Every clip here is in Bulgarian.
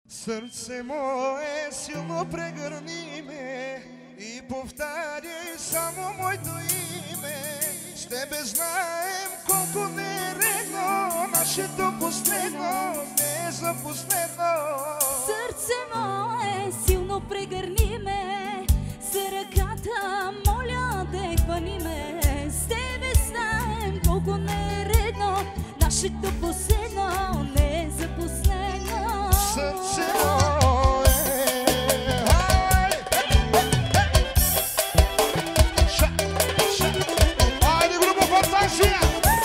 Сърце мое, силно прегърни ме и повтаряй само моето име. С тебе знаем колко не е редно, нашето последно не е за последно. Сърце мое, силно прегърни ме, за ръката моля те хвани ме. С тебе знаем колко не е редно, нашето последно не е за последно. Сърце мое, айде група фантазия!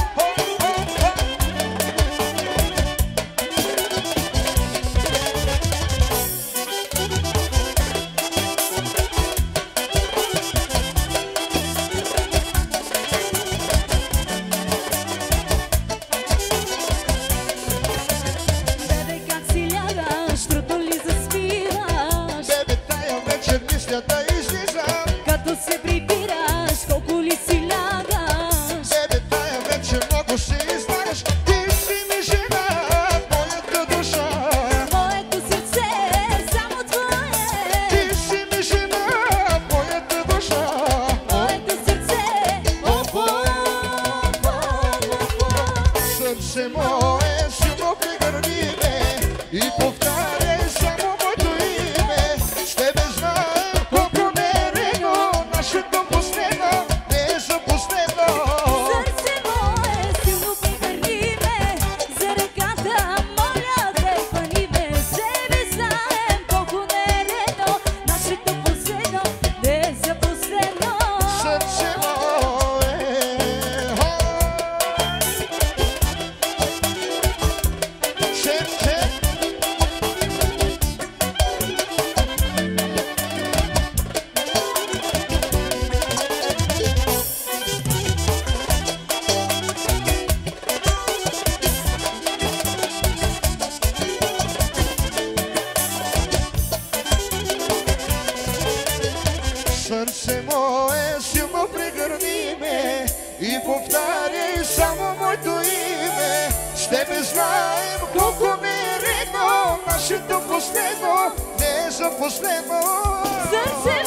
Да излизам, като се прибираш, колко ли си лягаш. бебе, тая вечер много се излагаш. Ти си ми жена, моята душа. Моето сърце е само твое. Ти си ми жена, моята душа. Моето сърце Сърце мое, силно прегърни ме и повтаряй само моето име. С тебе знаем колко не е редно, нашето последно не е за последно. Сърце мое, силно прегърни ме, за ръката моля те хвани ме. С тебе знаем колко не е редно, нашето последно не е за последно. Сърце мое, сърце. Сърце мое, силно прегърни ме и повтаряй само моето име. С тебе знаем колко не е редно, нашето последно не е за последно. Сърце